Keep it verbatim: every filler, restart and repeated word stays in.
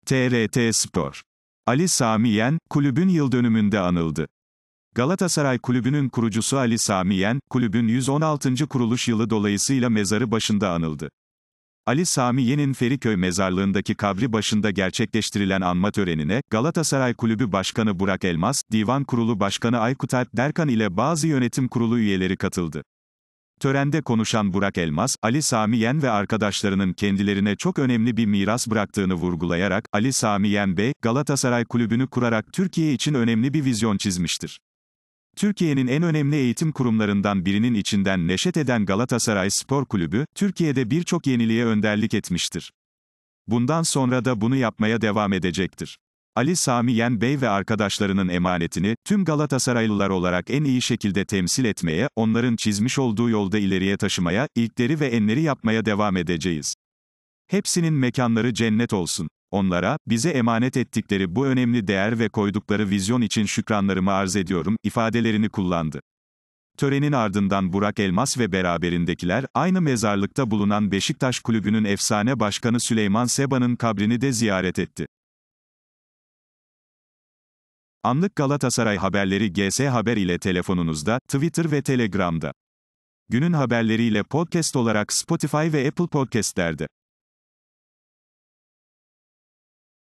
T R T Spor. Ali Sami Yen, kulübün yıldönümünde anıldı. Galatasaray Kulübü'nün kurucusu Ali Sami Yen, kulübün yüz on altıncı kuruluş yılı dolayısıyla mezarı başında anıldı. Ali Sami Yen'in Feriköy mezarlığındaki kabri başında gerçekleştirilen anma törenine, Galatasaray Kulübü Başkanı Burak Elmas, Divan Kurulu Başkanı Aykut Alp Derkan ile bazı yönetim kurulu üyeleri katıldı. Törende konuşan Burak Elmas, Ali Sami Yen ve arkadaşlarının kendilerine çok önemli bir miras bıraktığını vurgulayarak, Ali Sami Yen Bey, Galatasaray Kulübü'nü kurarak Türkiye için önemli bir vizyon çizmiştir. Türkiye'nin en önemli eğitim kurumlarından birinin içinden neşet eden Galatasaray Spor Kulübü, Türkiye'de birçok yeniliğe önderlik etmiştir. Bundan sonra da bunu yapmaya devam edecektir. Ali Sami Yen Bey ve arkadaşlarının emanetini, tüm Galatasaraylılar olarak en iyi şekilde temsil etmeye, onların çizmiş olduğu yolda ileriye taşımaya, ilkleri ve enleri yapmaya devam edeceğiz. Hepsinin mekanları cennet olsun. Onlara, bize emanet ettikleri bu önemli değer ve koydukları vizyon için şükranlarımı arz ediyorum, ifadelerini kullandı. Törenin ardından Burak Elmas ve beraberindekiler, aynı mezarlıkta bulunan Beşiktaş Kulübü'nün efsane başkanı Süleyman Seba'nın kabrini de ziyaret etti. Anlık Galatasaray haberleri G S Haber ile telefonunuzda, Twitter ve Telegram'da. Günün haberleriyle podcast olarak Spotify ve Apple Podcast'lerde.